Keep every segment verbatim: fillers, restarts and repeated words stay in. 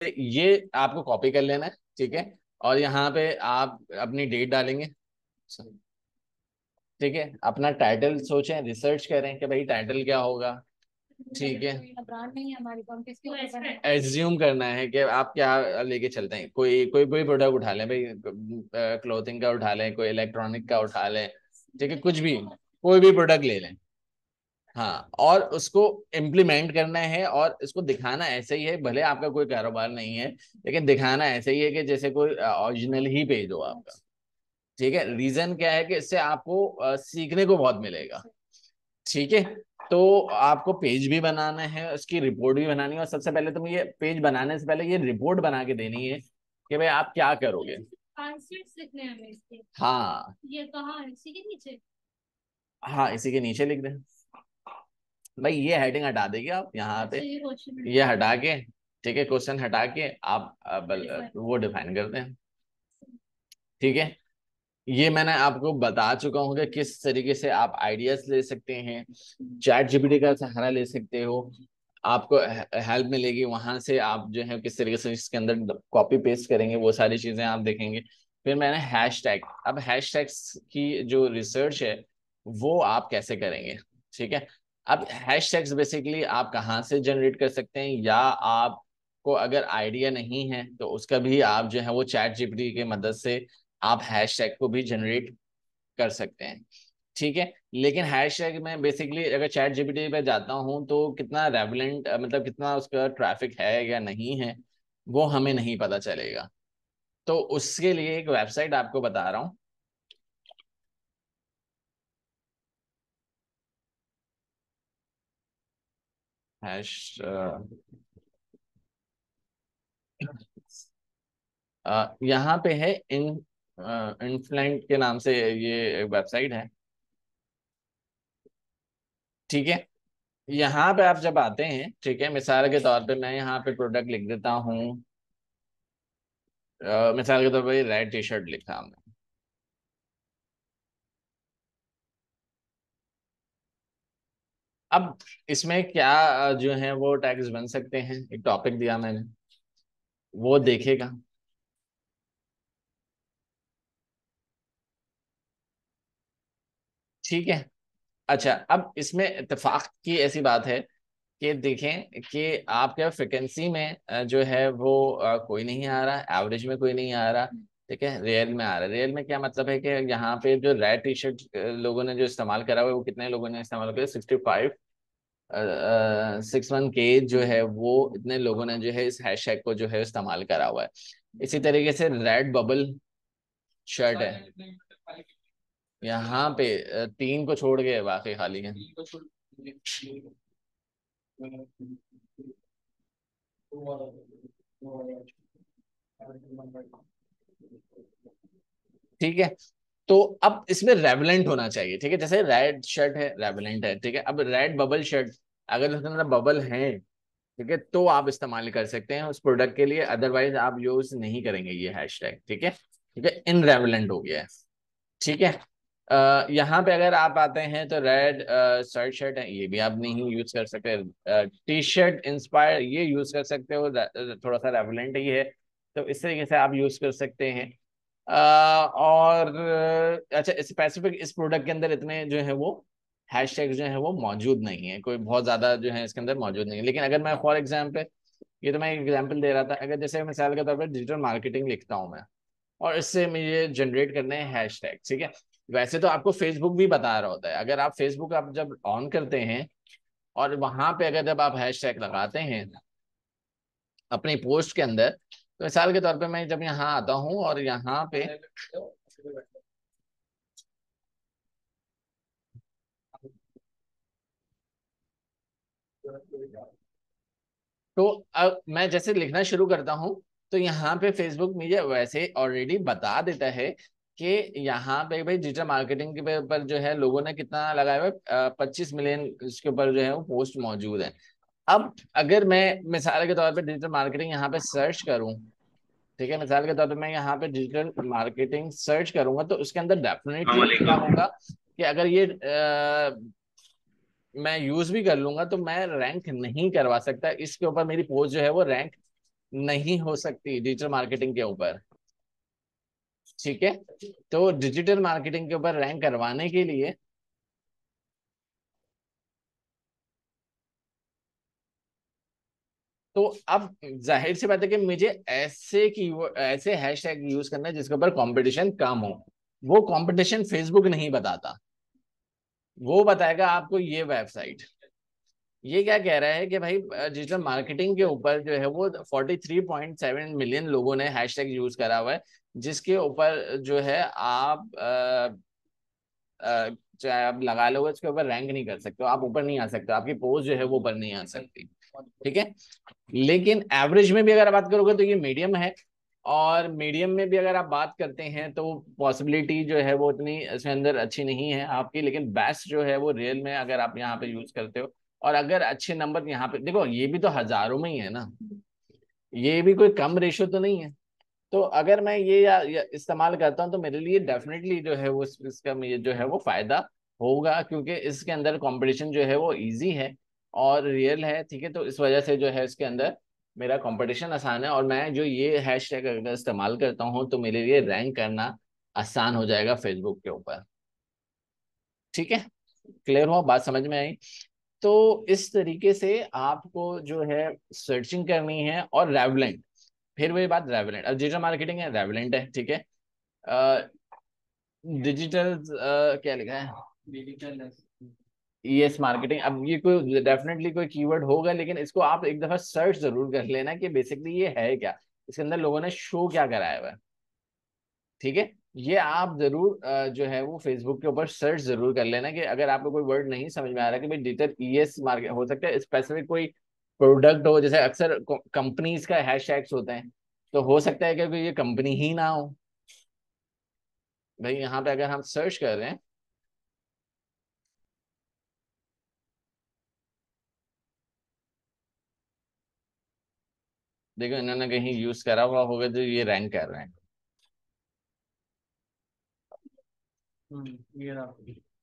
ये आपको कॉपी कर लेना है, ठीक है। और यहाँ पे आप अपनी डेट डालेंगे, ठीक है। अपना टाइटल सोचें, रिसर्च करें कि भाई टाइटल क्या होगा, ठीक है। ब्रांड नहीं है हमारी, तो हम किसके ऊपर बनाएं? एज्यूम करना है कि आप क्या लेके चलते हैं। कोई कोई कोई प्रोडक्ट उठा लें भाई, क्लोथिंग का उठा लें, कोई इलेक्ट्रॉनिक का उठा लें, ठीक है, कुछ भी, कोई भी प्रोडक्ट ले लें। हाँ, और उसको इम्प्लीमेंट करना है और इसको दिखाना ऐसे ही है, भले आपका कोई कारोबार नहीं है, लेकिन दिखाना ऐसे ही है कि जैसे कोई ओरिजिनल ही पेज हो आपका, ठीक है। रीजन क्या है कि इससे आपको अ, सीखने को बहुत मिलेगा, ठीक है। तो आपको पेज भी बनाना है, उसकी रिपोर्ट भी बनानी है, और सबसे पहले तुम ये पेज बनाने से पहले ये रिपोर्ट बना के देनी है कि भाई आप क्या करोगे। कॉन्सेप्ट्स लिखने हैं हमें इसके। हाँ। ये कहाँ है, इसी के नीचे? हाँ, इसी के नीचे लिख दें भाई। ये हेडिंग हटा देगी आप यहाँ पे, अच्छा, ये क्वेश्चन ये है। हटा के, ठीक है, क्वेश्चन हटा के आप अ, बल, वो डिफाइन करते हैं, ठीक है। ये मैंने आपको बता चुका हूँ कि किस तरीके से आप आइडियाज ले सकते हैं, चैट जीपीटी का सहारा ले सकते हो, आपको हेल्प मिलेगी वहां से। आप जो है किस तरीके से इसके अंदर कॉपी पेस्ट करेंगे, वो सारी चीजें आप देखेंगे। फिर मैंने हैश टैग, अब हैश टैग्स की जो रिसर्च है वो आप कैसे करेंगे, ठीक है। अब हैश टैग्स बेसिकली आप कहाँ से जनरेट कर सकते हैं, या आपको अगर आइडिया नहीं है तो उसका भी आप जो है वो चैट जीपीटी की मदद से आप हैश टैग को भी जनरेट कर सकते हैं, ठीक है। लेकिन हैशटैग में बेसिकली अगर चैट जीपीटी पे जाता हूँ तो कितना रेवलेंट, मतलब कितना उसका ट्रैफिक है या नहीं है, वो हमें नहीं पता चलेगा। तो उसके लिए एक वेबसाइट आपको बता रहा हूँ। हैश अ, यहाँ पे है इन इनफ्लुएंट के नाम से ये वेबसाइट है, ठीक है। यहाँ पे आप जब आते हैं, ठीक है, मिसाल के तौर पे मैं यहाँ पे प्रोडक्ट लिख देता हूँ। अ, मिसाल के तौर पे रेड टी शर्ट लिखा हमने। अब इसमें क्या जो है वो टैग्स बन सकते हैं, एक टॉपिक दिया मैंने, वो देखेगा, ठीक है। अच्छा, अब इसमें इत्तेफाक की ऐसी बात है कि देखें कि आपके फ्रिक्वेंसी में अ, जो है वो अ, कोई नहीं आ रहा, एवरेज में कोई नहीं आ रहा, ठीक है, रियल में आ रहा है। रियल में क्या मतलब है कि यहाँ पे जो रेड टी शर्ट लोगों ने जो इस्तेमाल करा हुआ है वो कितने लोगों ने इस्तेमाल किया, सिक्सटी फाइव, सिक्स वन के जो है वो इतने लोगों ने जो है इस हैशटैग को जो है इस्तेमाल करा हुआ है। इसी तरीके से रेड बबल शर्ट है, यहाँ पे अ, तीन को छोड़ के बाकी खाली है, ठीक है। तो अब इसमें रेवलेंट होना चाहिए, ठीक है, जैसे रेड शर्ट है, रेवलेंट है, ठीक है। अब रेड बबल शर्ट, अगर उसके अंदर बबल है, ठीक है, तो आप इस्तेमाल कर सकते हैं उस प्रोडक्ट के लिए, अदरवाइज आप यूज नहीं करेंगे ये हैशटैग, ठीक है, ठीक है, इनरेवलेंट हो गया है, ठीक है। अ, यहाँ पे अगर आप आते हैं तो रेड शर्ट शर्ट है, ये भी आप नहीं यूज कर सकते। टी शर्ट इंस्पायर ये यूज कर सकते हो, रे- थोड़ा सा रेवलेंट ही है, तो इस तरीके से आप यूज कर सकते हैं। अ, और अ, अच्छा, स्पेसिफिक इस प्रोडक्ट के अंदर इतने जो है वो हैशटैग जो है वो मौजूद नहीं है, कोई बहुत ज्यादा जो है इसके अंदर मौजूद नहीं है। लेकिन अगर मैं फॉर एग्जाम्पल, ये तो मैं एक एग्जाम्पल दे रहा था, अगर जैसे मिसाल के तौर पर डिजिटल मार्केटिंग लिखता हूँ मैं, और इससे मुझे जनरेट करने हैं हैशटैग, ठीक है। वैसे तो आपको फेसबुक भी बता रहा होता है, अगर आप फेसबुक आप जब ऑन करते हैं और वहां पे अगर जब आप हैशटैग लगाते हैं अपनी पोस्ट के अंदर, तो मिसाल के तौर पे मैं जब यहाँ आता हूँ और यहाँ पे, तो अब मैं जैसे लिखना शुरू करता हूँ तो यहाँ पे फेसबुक मुझे वैसे ऑलरेडी बता देता है कि यहाँ पे भाई डिजिटल मार्केटिंग के ऊपर जो है लोगों ने कितना लगाया हुआ है, पच्चीस मिलियन इसके ऊपर जो है वो पोस्ट मौजूद है। अब अगर मैं मिसाल के तौर पे डिजिटल मार्केटिंग यहाँ पे सर्च करूँ, ठीक है, मिसाल के तौर पे मैं यहाँ पे डिजिटल मार्केटिंग सर्च करूंगा तो उसके अंदर डेफिनेटली क्या वालेकुम। होगा कि अगर ये अ, मैं यूज भी कर लूंगा तो मैं रैंक नहीं करवा सकता, इसके ऊपर मेरी पोस्ट जो है वो रैंक नहीं हो सकती डिजिटल मार्केटिंग के ऊपर। ठीक है, तो डिजिटल मार्केटिंग के ऊपर रैंक करवाने के लिए तो अब जाहिर सी बात है कि मुझे ऐसे की ऐसे हैशटैग यूज करना है जिसके ऊपर कंपटीशन कम हो। वो कंपटीशन फेसबुक नहीं बताता, वो बताएगा आपको ये वेबसाइट। ये क्या कह रहा है कि भाई डिजिटल मार्केटिंग के ऊपर जो है वो forty three point seven million लोगों ने हैशटैग यूज करा हुआ है, जिसके ऊपर जो है आप अ, चाहे आप लगा लो उसके ऊपर रैंक नहीं कर सकते हो, आप ऊपर नहीं आ सकते, आपकी पोस्ट जो है वो ऊपर नहीं आ सकती। ठीक है, लेकिन एवरेज में भी अगर आप बात करोगे तो ये मीडियम है। और मीडियम में भी अगर आप बात करते हैं तो पॉसिबिलिटी जो है वो उतनी इसमें अंदर अच्छी नहीं है आपकी, लेकिन बेस्ट जो है वो रियल में अगर आप यहाँ पे यूज करते हो। और अगर अच्छे नंबर यहाँ पे देखो, ये भी तो हजारों में ही है ना, ये भी कोई कम रेशो तो नहीं है। तो अगर मैं ये या, या इस्तेमाल करता हूँ तो मेरे लिए डेफिनेटली जो है वो इस- इसका मुझे जो है वो फायदा होगा, क्योंकि इसके अंदर कंपटीशन जो है वो इजी है और रियल है। ठीक है, तो इस वजह से जो है इसके अंदर मेरा कंपटीशन आसान है, और मैं जो ये हैशटैग अगर इस्तेमाल करता हूँ तो मेरे लिए रैंक करना आसान हो जाएगा फेसबुक के ऊपर। ठीक है, क्लियर हुआ, बात समझ में आई? तो इस तरीके से आपको जो है सर्चिंग करनी है। और रेवलेंट, फिर वही बात, रेवलेंट अब डिजिटल मार्केटिंग है, रेवलेंट है। ठीक है, डिजिटल क्या लिखा है, डिजिटल यस मार्केटिंग। अब ये कोई डेफिनेटली कोई कीवर्ड होगा, लेकिन इसको आप एक दफा सर्च जरूर कर लेना कि बेसिकली ये है क्या, इसके अंदर लोगों ने शो क्या कराया हुआ है। ठीक है, ये आप जरूर अ, जो है वो फेसबुक के ऊपर सर्च जरूर कर लेना कि अगर आपको कोई वर्ड नहीं समझ में आ रहा कि भाई डिजिटल ईएस मार्केट हो सकता है स्पेसिफिक कोई प्रोडक्ट हो, जैसे अक्सर कंपनीज का हैशटैग्स होते हैं, तो हो सकता है कि कोई ये कंपनी ही ना हो। भाई यहाँ पे अगर हम सर्च कर रहे हैं, देखो इन्होंने कहीं यूज करा हुआ होगा तो ये रैंक कर रहे हैं। हम्म, ये रहा।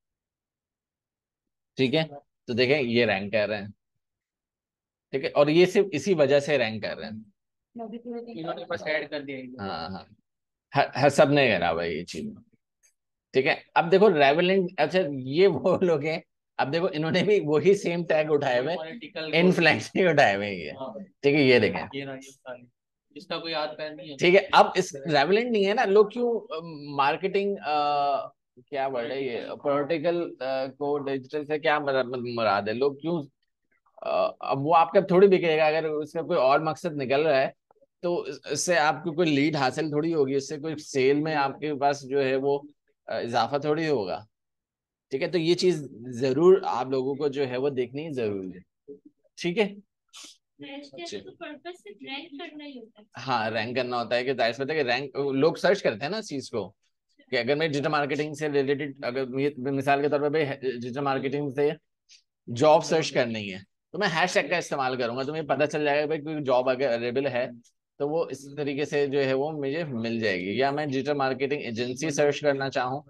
ठीक है, तो देखें ये रैंक कर रहे हैं। ठीक है, और ये सिर्फ इसी वजह से रैंक कर रहे हैं। इन्होंने बस ऐड कर दिया। हाँ हाँ, हर, हर सब ने करा भाई ये चीज। ठीक है, अब देखो रेवलेंट, अच्छा ये वो लोग हैं, अब देखो इन्होंने भी वही सेम टैग उठाए हुए, इन्फ्लुएंस ही उठाए हुए ये। ठीक है, ये देखें, ये रहा, ये सारी। इसका कोई हाथ पैर नहीं है। ठीक है, अब इस रेवलेंट नहीं है ना, लोग क्यों मार्केटिंग क्या वर्ड है ये, पॉलिटिकल को डिजिटल से क्या मरा- मुराद है, लोग क्यों अ, अब वो आपका थोड़ी बिकेगा अगर उसका कोई और मकसद निकल रहा है, तो इस- इससे आपको कोई लीड हासिल थोड़ी होगी, इससे कोई सेल में आपके पास जो है वो अ, इजाफा थोड़ी होगा। ठीक है, तो ये चीज जरूर आप लोगों को जो है वो देखनी जरूरी है। ठीक है, हैशटैग तो पर्पस सिर्फ रैंक करना ही होता है। हाँ रैंक करना होता है कि जाहिर सी बात है कि रैंक लोग सर्च करते हैं ना इस चीज को, कि अगर मैं डिजिटल मार्केटिंग से रिलेटेड, अगर ये मिसाल के तौर पर भाई डिजिटल मार्केटिंग से जॉब सर्च करनी है, तो मैं हैशटैग का इस्तेमाल करूंगा, तो मुझे पता चल जाएगा भाई कोई जॉब अगर अवेलेबल है तो वो इस तरीके से जो है वो मुझे मिल जाएगी। या मैं डिजिटल मार्केटिंग एजेंसी सर्च करना चाहूँ,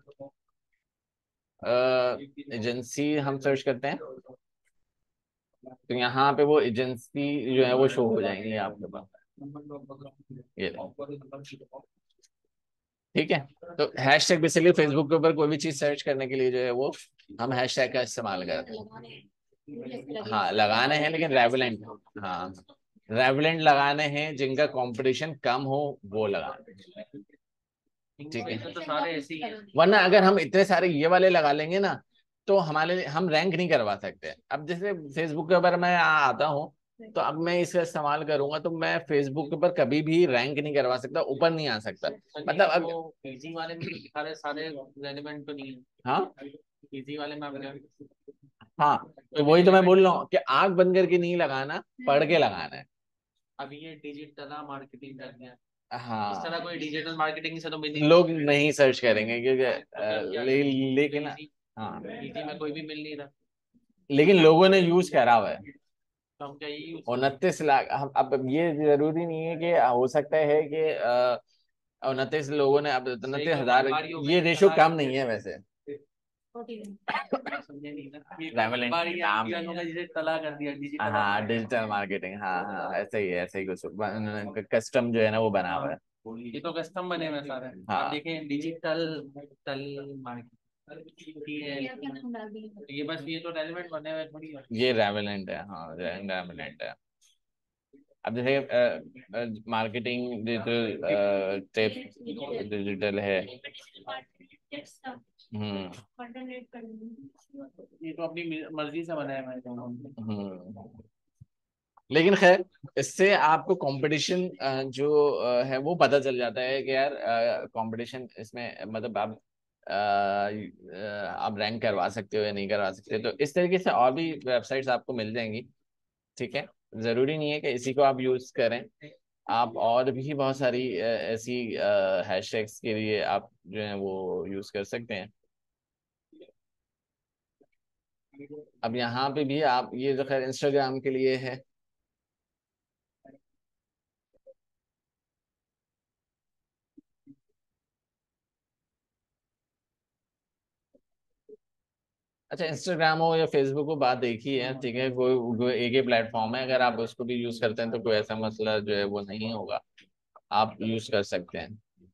एजेंसी हम सर्च करते हैं तो यहाँ पे वो एजेंसी जो है वो शो हो जाएंगी आपके पास, ये देखो। ठीक है, तो हैशटैग बेसिकली फेसबुक के ऊपर कोई भी चीज सर्च करने के लिए जो है वो हम हैशटैग का इस्तेमाल करते हैं। हाँ लगाने हैं, लेकिन रेवलेंट, हाँ रेवलेंट लगाने हैं, जिनका कंपटीशन कम हो वो लगाने हैं। ठीक है, तो सारे ऐसे ही हैं, वरना अगर हम इतने सारे ये वाले लगा लेंगे ना तो हमारे लिए हम रैंक नहीं करवा सकते। अब जैसे फेसबुक के ऊपर मैं आ- आता हूँ, तो अब मैं इसका इस्तेमाल करूंगा तो मैं फेसबुक के ऊपर कभी भी रैंक नहीं करवा सकता, ऊपर नहीं आ सकता। मतलब अगर इजी वाले में तो सारे सारे रेलेवेंट तो नहीं है। हाँ इजी वाले में अगर, हाँ तो वही तो मैं बोल रहा हूँ कि आंख बंद करके नहीं लगाना, पढ़ के लगाना है। अभी ये डिजिटल मार्केटिंग करते हैं, हाँ इस तरह कोई डिजिटल मार्केटिंग से तो मिल लोग नहीं सर्च करेंगे क्योंकि अ, ले, लेकिन हाँ इजी में कोई भी मिल नहीं रहा, लेकिन लोगों ने यूज करा हुआ है। तो हम क्या ये उनतीस लाख, हम अब ये जरूरी नहीं है कि हो सकता है कि उनतीस लोगों ने, अब उनतीस हजार, ये रेशो कम नहीं है वैसे। रेवलेंट नाम जिसे तला कर दिया डिजिटल। हाँ डिजिटल मार्केटिंग, हाँ हाँ ऐसे ही है, ऐसे ही कुछ कस्टम जो है ना वो बना हुआ है। ये तो कस्टम बने हुए सारे। हाँ। आप देखें डिजिटल टल मार्केटिंग, ये बस ये तो रेलेवेंट बने हुए थोड़ी है। ये रेवलेंट है, हाँ रेवलेंट है। अब जैसे मार्केटिंग डिजिटल टिप डिजिटल है। हम्म ये तो अपनी मर्जी से बनाया हुआ है दोनों। हम्म लेकिन खैर इससे आपको कंपटीशन जो अ, है वो पता चल जाता है कि यार कंपटीशन इसमें मतलब आप अ, अ, आप रैंक करवा सकते हो या नहीं करवा सकते। तो इस तरीके से और भी वेबसाइट्स आपको मिल जाएंगी, ठीक है। जरूरी नहीं है कि इसी को आप यूज करें, आप और भी बहुत सारी अ, ऐसी हैशटैग्स के लिए आप जो है वो यूज कर सकते हैं। अब यहाँ पे भी आप ये जो खैर इंस्टाग्राम के लिए है। अच्छा इंस्टाग्राम हो या फेसबुक हो बात एक ही है, ठीक है। कोई कोई एक ही प्लेटफॉर्म है, अगर आप उसको भी यूज करते हैं तो कोई ऐसा मसला जो है वो नहीं होगा, आप यूज कर सकते हैं।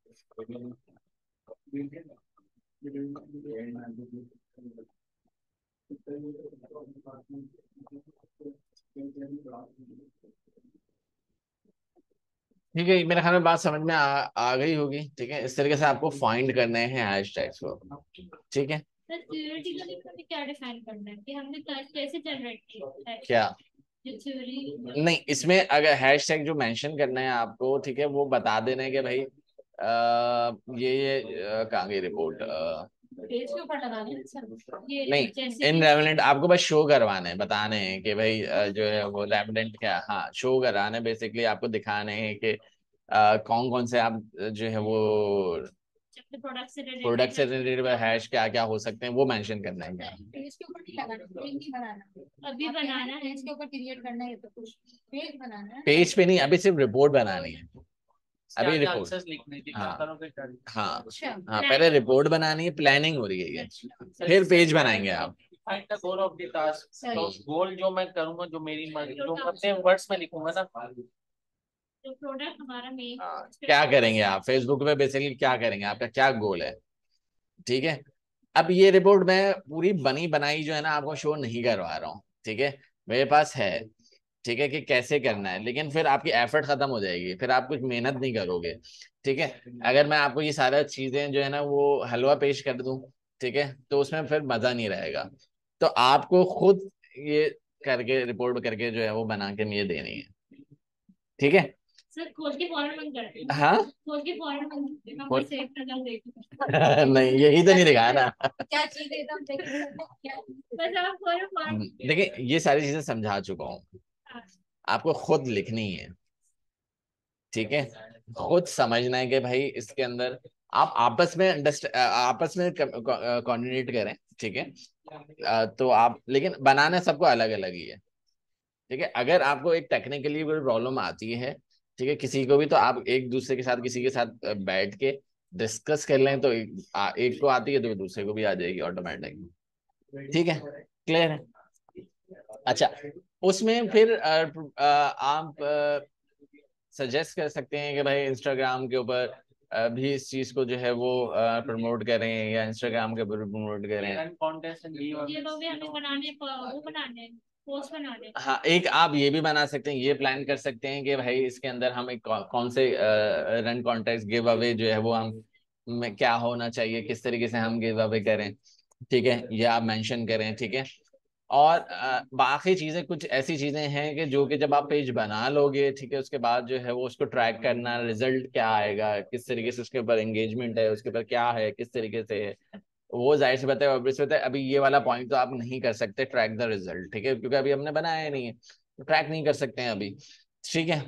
ठीक है, मेरे ख्याल में बात समझ में आ, आ गई होगी, ठीक है। इस तरीके से आपको फाइंड करने हैं हैशटैग्स को, ठीक है। सर थ्योरेटिकली हमें क्या डिफाइन करना है कि हमने कै- कैसे जनरेट किया है क्या जो थ्योरी। नहीं, इसमें अगर हैशटैग जो मेंशन करना है आपको, ठीक है, वो बता देना है कि भाई आ, ये ये अ, कहाँ गई रिपोर्ट, पेज के ऊपर लगाना है सर ये नहीं जैसे इन कि रेवलेंट आपको बस शो करवाने हैं, बताने हैं कि भाई अ, जो है वो रेवलेंट क्या, हाँ शो कराने बेसिकली आपको दिखाने हैं कि कौन कौन से आप अ, जो है वो प्रोडक्ट से प्रोडक्ट से रिलेटेड रिलेटेड हैश क्या क्या हो सकते हैं वो मेंशन करना है। पेज के ऊपर नहीं लगाना, पेज नहीं बनाना, अभी बनाना है। पेज के ऊपर क्रिएट करना है तो कुछ पेज बनाना है। पेज पे नहीं, अभी सिर्फ रिपोर्ट बनानी है, अभी क्या रिपोर्ट। access लिखने की हाँ करो के कर। हाँ अच्छा हाँ, पहले रिपोर्ट बनानी है, प्लानिंग हो रही है ये, फिर पेज बनाएंगे आप। Find the goal of the task. तो गोल जो मैं करूंगा, जो मेरी मर्जी, जो मैं अपने वर्ड्स में लिखूंगा ना, जो प्रोडक्ट हमारा मेन हाँ, क्या करेंगे आप फेसबुक पे बेसिकली, क्या करेंगे, आपका क्या गोल है, ठीक है। अब ये रिपोर्ट मैं पूरी बनी बनाई जो है ना आपको शो नहीं करवा रहा हूँ, ठीक है। मेरे पास है, ठीक है, कि कैसे करना है, लेकिन फिर आपकी एफर्ट खत्म हो जाएगी, फिर आप कुछ मेहनत नहीं करोगे, ठीक है। अगर मैं आपको ये सारा चीजें जो है ना वो हलवा पेश कर दूं, ठीक है, तो उसमें फिर मजा नहीं रहेगा। तो आपको खुद ये करके रिपोर्ट करके जो है वो बना के मुझे देनी है, ठीक है। सर खोज के फौरन बंद कर दें। हाँ खोज के फौरन बंद कर दें, हम खोज- सेव कर दें। नहीं यही तो नहीं दिखाया ना। क्या चीज है एकदम देखिए क्या बस आप फौरन फौरन देखिए ये सारी चीजें समझा चुका हूँ, आपको खुद लिखनी है, ठीक है। खुद समझना है कि भाई इसके अंदर आप आपस में अंडरस्ट आपस में कोऑर्डिनेट करें, ठीक है। अ, तो आप लेकिन बनाना सबको अलग अलग ही है, ठीक है। अगर आपको एक टेक्निकली कोई प्रॉब्लम आती है, ठीक है, किसी को भी, तो आप एक दूसरे के साथ किसी के साथ अ, बैठ के डिस्कस कर लें, तो एक, आ, एक को आती है तो दूसरे को भी आ जाएगी ऑटोमेटिक, ठीक है। क्लियर है। अच्छा उसमें फिर अ, अ, आप सजेस्ट कर सकते हैं कि भाई इंस्टाग्राम के ऊपर अ, भी इस चीज को जो है वो प्रमोट करें, या इंस्टाग्राम के ऊपर प्रमोट करें। कॉन्टेस्ट एंड ये तो भी हमें बनाने वो बनाने पोस्ट बनाने। हाँ एक आप ये भी बना सकते हैं, ये प्लान कर सकते हैं कि भाई इसके अंदर हम एक कौ, कौन से रन कॉन्टेस्ट गिव अवे जो है वो हम में क्या होना चाहिए, किस तरीके से हम गिव अवे करें, ठीक है, ये आप मेंशन करें, ठीक है। और अ, बाकी चीजें कुछ ऐसी चीजें हैं कि जो कि जब आप पेज बना लोगे, ठीक है, उसके बाद जो है वो उसको ट्रैक करना, रिजल्ट क्या आएगा, किस तरीके से उसके ऊपर एंगेजमेंट है, उसके ऊपर क्या है, किस तरीके से है, वो जाहिर सी बात है ऑब्वियस बात है। अभी ये वाला पॉइंट तो आप नहीं कर सकते ट्रैक द रिजल्ट, ठीक है, क्योंकि अभी हमने बनाया नहीं है, तो ट्रैक नहीं कर सकते हैं अभी, ठीक है।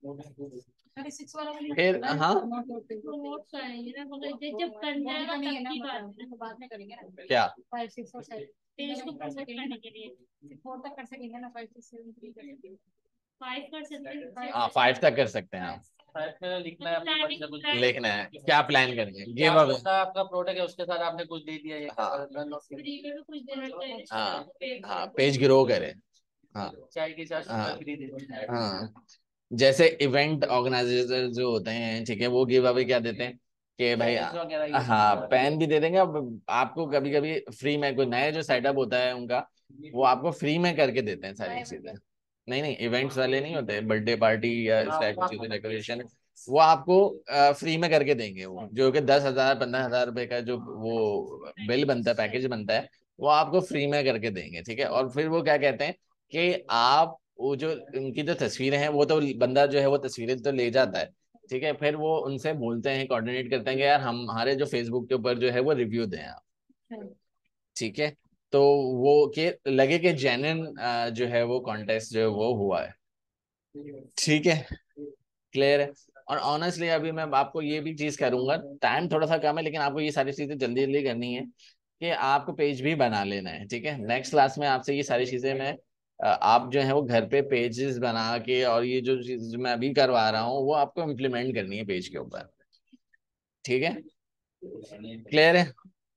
सिक्स वाला वाली फिर हाँ प्रमोट करेंगे ना, मगर जब जब करना है नहीं है तब ना, की बात मतलब बाद में करेंगे ना। क्या फाइव सिक्स और सेवन पेज को प्रमोट करने के लिए फोर तक कर सकेंगे ना, फाइव सिक्स सेवन थ्री कर सकेंगे। फाइव कर सकते हैं। हाँ फाइव तक कर सकते हैं आप, शायद मैंने लिखना है अपनी मर्जी से कुछ। लिखना है क्या प्लान करेंगे, क्या गिव अवे। पता आपका प्रोडक्ट है उसके साथ आपने कुछ दे दिया, ये हाँ। run of free। फ्री में भी कुछ देना चाहिए। हाँ हाँ, पेज ग्रो करे। हाँ चाय के साथ हाँ फ्री दे दिया। हाँ। जैसे इवेंट ऑर्गेनाइजर जो होते हैं, ठीक है, वो गिव अवे क्या देते हैं कि भाई, Pens वगैरह ये हाँ सब। पेन भी दे देंगे। अब आपको कभी कभी फ्री में कोई नया जो सेटअप होता है उनका, वो आपको फ्री में करके देते हैं सारी चीजें। नहीं नहीं, इवेंट्स वाले नहीं होते, बर्थडे पार्टी या इस टाइप की चीजें, डेकोरेशन, वो आपको फ्री में करके देंगे। वो जो कि दस हजार पंद्रह हजार रुपए का जो वो बिल बनता है, पैकेज बनता है, वो आपको फ्री में करके देंगे, ठीक है। और फिर वो क्या कहते हैं कि आप वो जो उनकी जो तस्वीरें हैं, वो तो बंदा जो है वो तस्वीरें तो ले जाता है, ठीक है। फिर वो उनसे बोलते हैं, कोऑर्डिनेट करते हैं कि यार हम हमारे जो फेसबुक के ऊपर जो है वो रिव्यू दें आप, ठीक है। तो वो के लगे कि जेन्युइन जो है वो कॉन्टेस्ट जो है वो हुआ है, ठीक है, क्लियर है। और ऑनेस्टली अभी मैं आपको ये भी चीज करूंगा, टाइम थोड़ा सा कम है, लेकिन आपको ये सारी चीजें जल्दी जल्दी करनी है कि आपको पेज भी बना लेना है, ठीक है। नेक्स्ट क्लास में आपसे ये सारी चीजें मैं अ, आप जो है वो घर पे पेजेस बना के, और ये जो चीज मैं अभी करवा रहा हूँ वो आपको इम्प्लीमेंट करनी है पेज के ऊपर, ठीक है, क्लियर है।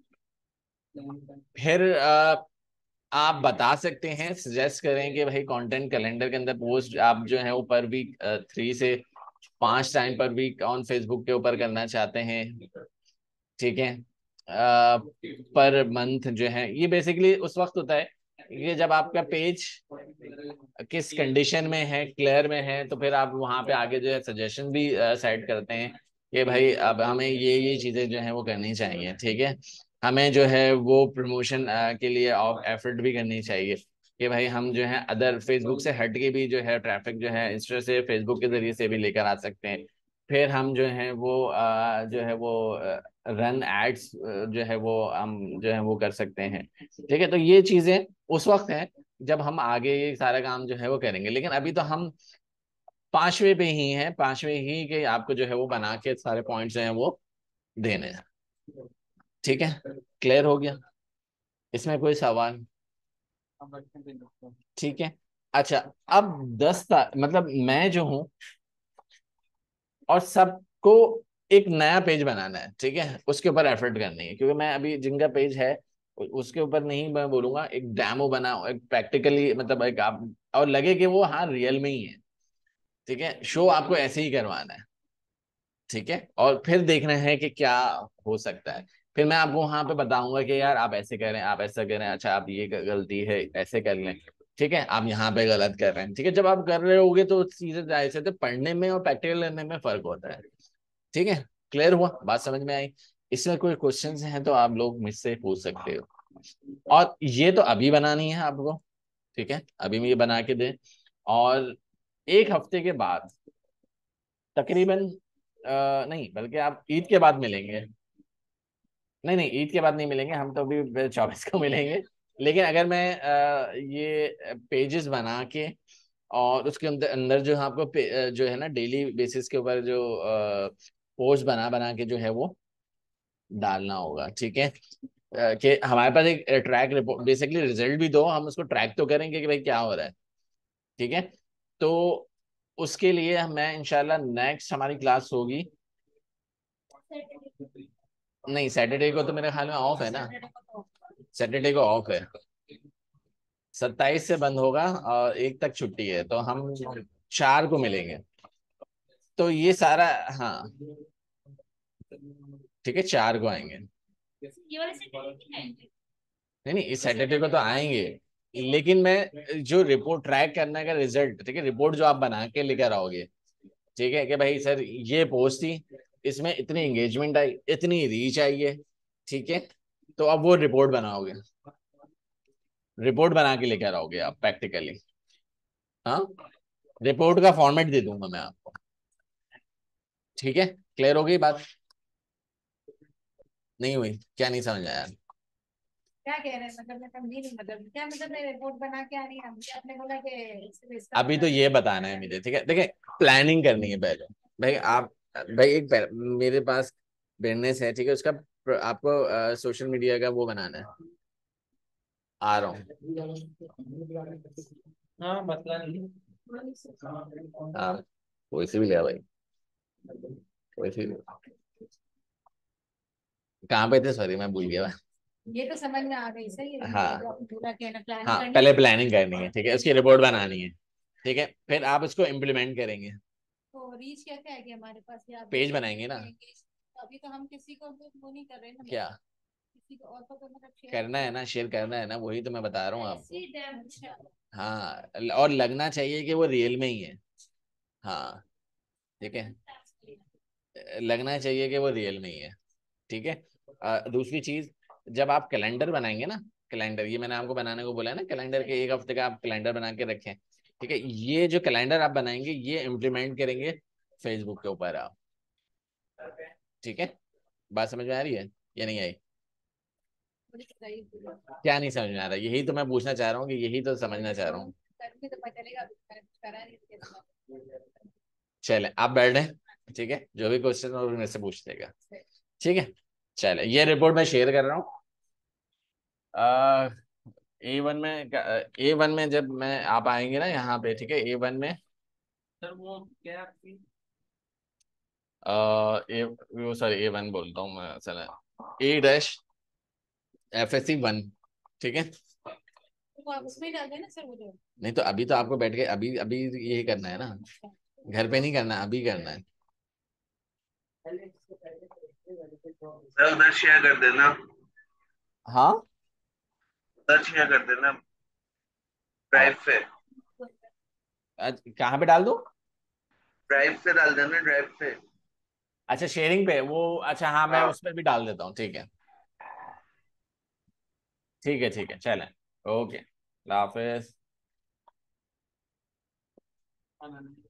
फिर अ, आप बता सकते हैं, सजेस्ट करें कि भाई कंटेंट कैलेंडर के अंदर पोस्ट आप जो है वो पर वीक थ्री से पांच टाइम पर वीक ऑन फेसबुक के ऊपर करना चाहते हैं, ठीक है। आ, पर मंथ जो है ये बेसिकली उस वक्त होता है कि जब आपका पेज किस कंडीशन में है, क्लियर में है, तो फिर आप वहां पे आगे जो है सजेशन भी सेट करते हैं कि भाई अब हमें ये ये चीजें जो है वो करनी चाहिए, ठीक है। हमें जो है वो प्रमोशन के लिए एफर्ट भी करनी चाहिए कि भाई हम जो है अदर फेसबुक से हट के भी जो है ट्रैफिक जो है इंस्टा से, फेसबुक के जरिए से भी लेकर आ सकते हैं। फिर हम जो है वो अ, जो है वो रन एड्स जो है वो हम जो है वो कर सकते हैं, ठीक है। तो ये चीजें उस वक्त है जब हम आगे ये सारा काम जो है वो करेंगे, लेकिन अभी तो हम पांचवे पे ही हैं, पांचवे ही के आपको जो है वो बना के सारे पॉइंट्स जो हैं वो देने हैं, ठीक है, क्लियर हो गया। इसमें कोई सवाल, ठीक है। अच्छा, अब दस ता- मतलब मैं जो हूँ और सबको एक नया पेज बनाना है, ठीक है, उसके ऊपर एफर्ट करनी है, क्योंकि मैं अभी जिनका पेज है उ- उसके ऊपर नहीं मैं बोलूंगा, एक डेमो बनाओ, एक प्रैक्टिकली, मतलब एक आप, और लगे कि वो हाँ रियल में ही है, ठीक है। शो आपको ऐसे ही करवाना है, ठीक है, और फिर देखना है कि क्या हो सकता है। फिर मैं आपको वहां पे बताऊंगा कि यार आप ऐसे करें, आप ऐसा करें, अच्छा आप ये गलती है ऐसे कर लें, ठीक है, आप यहाँ पे गलत कर रहे हैं, ठीक है। जब आप कर रहे होगे तो चीजें ऐसे तो पढ़ने में और प्रैक्टिकल करने में फर्क होता है, ठीक है, क्लियर हुआ, बात समझ में आई। इसमें कोई क्वेश्चंस हैं तो आप लोग मुझसे पूछ सकते हो। और ये तो अभी बनानी है आपको, ठीक है, अभी मैं ये बना के दें, और एक हफ्ते के बाद तकरीबन अ, नहीं बल्कि आप ईद के बाद मिलेंगे। नहीं नहीं, ईद के बाद नहीं मिलेंगे, हम तो अभी चौबीस को मिलेंगे। लेकिन अगर मैं अ, ये पेजेस बना के और उसके अंदर अंदर जो है आपको पे- अ, जो है ना डेली बेसिस के ऊपर जो पोस्ट बना बना के जो है वो डालना होगा, ठीक है। अ, कि हमारे पास एक ट्रैक रिपोर्ट, बेसिकली रिजल्ट भी दो, हम उसको ट्रैक तो करेंगे कि भाई क्या हो रहा है, ठीक है। तो उसके लिए मैं इंशाल्लाह नेक्स्ट हमारी क्लास होगी, नहीं सैटरडे को तो मेरे ख्याल में ऑफ है ना, सैटरडे को ऑफ है, सत्ताईस से बंद होगा और एक तक छुट्टी है, तो हम चार को मिलेंगे। तो ये सारा, हाँ ठीक है, चार को आएंगे। ये वाले सेट नहीं आएंगे। नहीं नहीं, इस सैटरडे को तो आएंगे, लेकिन मैं जो रिपोर्ट ट्रैक करने का रिजल्ट, ठीक है, रिपोर्ट जो आप बना के लेकर आओगे, ठीक है, कि भाई सर ये पोस्ट थी, इसमें इतनी एंगेजमेंट आई, इतनी रीच आई है, ठीक है। तो अब वो रिपोर्ट बनाओगे, रिपोर्ट बना के लेकर आओगे आप प्रैक्टिकली, हाँ, रिपोर्ट का फॉर्मेट दे दूंगा मैं आपको, ठीक है, क्लियर हो गई बात, नहीं हुई क्या, नहीं समझ आया। क्या कह रहे हैं, मतलब मैं समझी नहीं, मतलब क्या, मतलब मैं रिपोर्ट बना के आ रही हूँ, आपने बोला कि इससे इसका अभी तो ये बताना है मुझे, ठीक है, देखिए प्लानिंग करनी है पहले, भाई आप, भाई एक पह- मेरे पास बिजनेस है, ठीक है, उसका प्र- आपको सोशल मीडिया का वो बनाना है, आ रहा हूँ, हाँ, मसला नहीं। हाँ, कोई से भी ले आ भाई। वैसे कहाँ पे थे, सॉरी मैं भूल गया। ये तो समझ में आ गई सही है, हाँ जो आपने बोला कि है ना प्लान हाँ, करनी पहले है। प्लानिंग करनी है, ठीक है, उसकी रिपोर्ट बनानी है, ठीक है, फिर आप उसको इम्प्लीमेंट करेंगे। तो रीच कैसे आएगी हमारे पास, ये आप पेज जैसे बनाएंगे ना। कहेंगे, तो अभी तो हम किसी को तो वो नहीं कर रहे ना, क्या मतलब किसी को और को तो मतलब शेयर करना है ना, शेयर करना है ना, वही तो मैं बता रहा हूँ आपको। ऐसी डैम अच्छा। हाँ, और लगना चाहिए कि वो रियल में ही है। हाँ, ठीक है, लगना चाहिए कि वो रियल में ही है, ठीक है। अ, दूसरी चीज, जब आप कैलेंडर बनाएंगे ना, कैलेंडर, ये मैंने आपको बनाने को बोला है ना, कैलेंडर के एक हफ्ते का आप कैलेंडर बना के रखें, ठीक है। ये जो कैलेंडर आप बनाएंगे ये इम्प्लीमेंट करेंगे फेसबुक के ऊपर आप, ठीक है। बात समझ में आ रही है या नहीं आई? मुझे बताइए पूरा। क्या नहीं समझ में आ रहा, यही तो मैं पूछना चाह रहा हूँ कि यही तो समझना चाह रहा हूँ। करके तो पता चलेगा, अभी मैंने कुछ करा नहीं तो कैसे पता चले आप बैठ हैं, ठीक है, जो भी क्वेश्चन हो मेरे से पूछ लेगा, ठीक है। चले, ये रिपोर्ट मैं शेयर कर रहा हूँ। ए वन में, ए वन में जब मैं आप आएंगे ना यहाँ पे, ठीक है, ए वन में सर वो क्या है आपकी? आ, ए वो सॉरी ए वन बोलता हूँ मैं, चला A dash F S C one, ठीक है। तो आप उसमें डाल देना सर, वो जो नहीं तो अभी तो आपको बैठ के अभी अभी यही करना है ना, घर पे नहीं करना, अभी करना है। सर उधर शेयर कर देना, हाँ, उधर शेयर कर देना और ड्राइव पे। आज कहाँ पे डाल दो? ड्राइव पे डाल देना, ड्राइव पे। अच्छा, शेयरिंग पे वो, अच्छा हाँ, मैं हाँ। उस पर भी डाल देता हूँ, ठीक है, ठीक है, ठीक है, चलें, ओके, अल्लाह हाफिज।